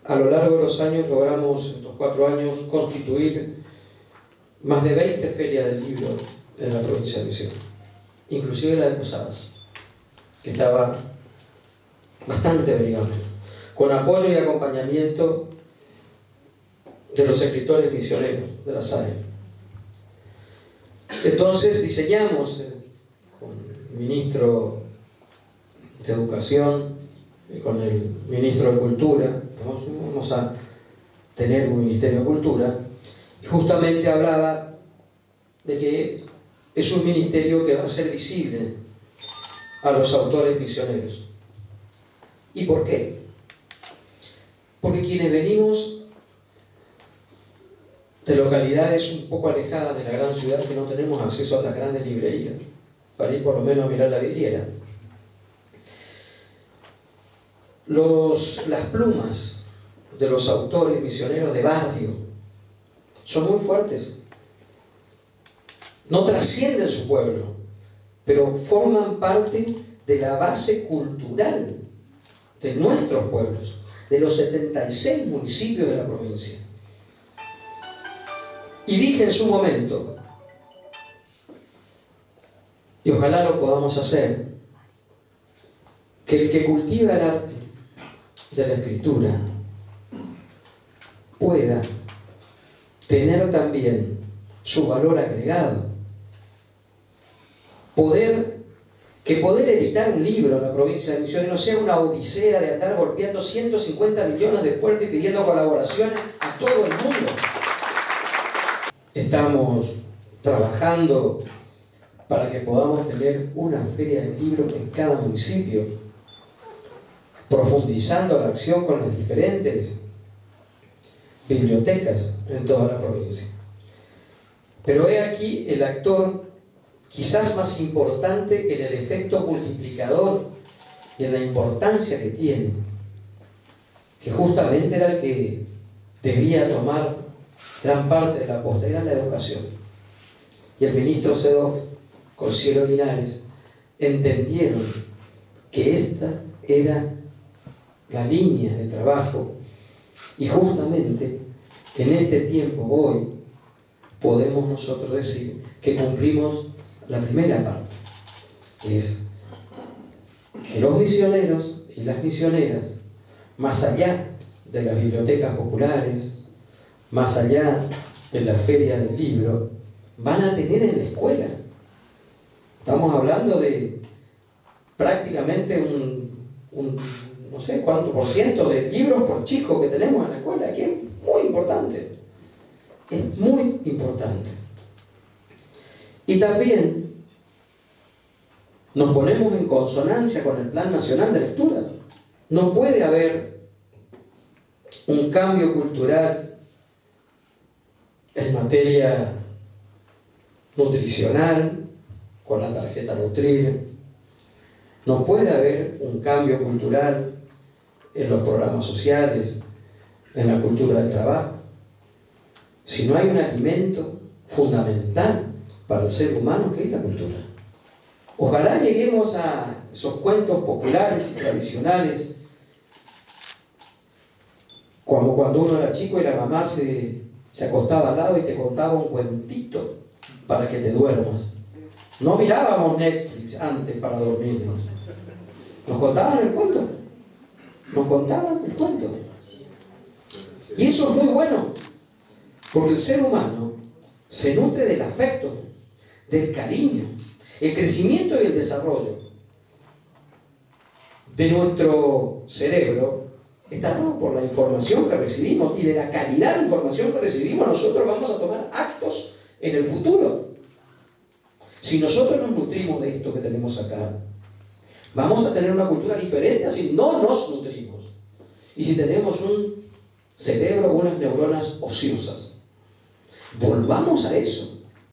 A lo largo de los años logramos, en estos 4 años, constituir más de 20 ferias del libro en la provincia de Misiones, inclusive la de Posadas, que estaba bastante brillante, con apoyo y acompañamiento de los escritores misioneros de la SAE. Entonces diseñamos con el ministro de Educación y con el ministro de Cultura, vamos a tener un Ministerio de Cultura, y justamente hablaba de que es un ministerio que va a ser visible a los autores misioneros. ¿Y por qué? Porque quienes venimos de localidades un poco alejadas de la gran ciudad, que no tenemos acceso a las grandes librerías, para ir por lo menos a mirar la vidriera, las plumas de los autores misioneros de barrio son muy fuertes. No trascienden su pueblo, pero forman parte de la base cultural de nuestros pueblos, de los 76 municipios de la provincia. Y dije en su momento, y ojalá lo podamos hacer, que el que cultiva el arte de la escritura pueda tener también su valor agregado. Que poder editar un libro en la provincia de Misiones no sea una odisea de andar golpeando 150 millones de puertas y pidiendo colaboraciones a todo el mundo. Estamos trabajando para que podamos tener una feria del libro en cada municipio, profundizando la acción con las diferentes bibliotecas en toda la provincia. Pero he aquí el actor quizás más importante en el efecto multiplicador y en la importancia que tiene, que justamente era el que debía tomar gran parte de la aposta, era la educación. Y el ministro Sedov, Corsilo Linares, entendieron que esta era la línea de trabajo, y justamente en este tiempo, hoy, podemos nosotros decir que cumplimos la primera parte, que es que los misioneros y las misioneras, más allá de las bibliotecas populares, más allá de la feria del libro, van a tener en la escuela. Estamos hablando de prácticamente un no sé cuánto por ciento de libros por chico que tenemos en la escuela, que es muy importante. Es muy importante. Y también nos ponemos en consonancia con el Plan Nacional de Lectura. No puede haber un cambio cultural en materia nutricional con la tarjeta Nutrir. No puede haber un cambio cultural en los programas sociales, en la cultura del trabajo, si no hay un alimento fundamental para el ser humano, que es la cultura. Ojalá lleguemos a esos cuentos populares y tradicionales, como cuando uno era chico y la mamá se acostaba al lado y te contaba un cuentito para que te duermas. No mirábamos Netflix antes para dormirnos. Nos contaban el cuento. Nos contaban el cuento. Y eso es muy bueno, porque el ser humano se nutre del afecto, del cariño. El crecimiento y el desarrollo de nuestro cerebro está dado por la información que recibimos, y de la calidad de información que recibimos nosotros vamos a tomar actos en el futuro. Si nosotros nos nutrimos de esto que tenemos acá, vamos a tener una cultura diferente a si no nos nutrimos. Y si tenemos un cerebro o unas neuronas ociosas, volvamos a eso.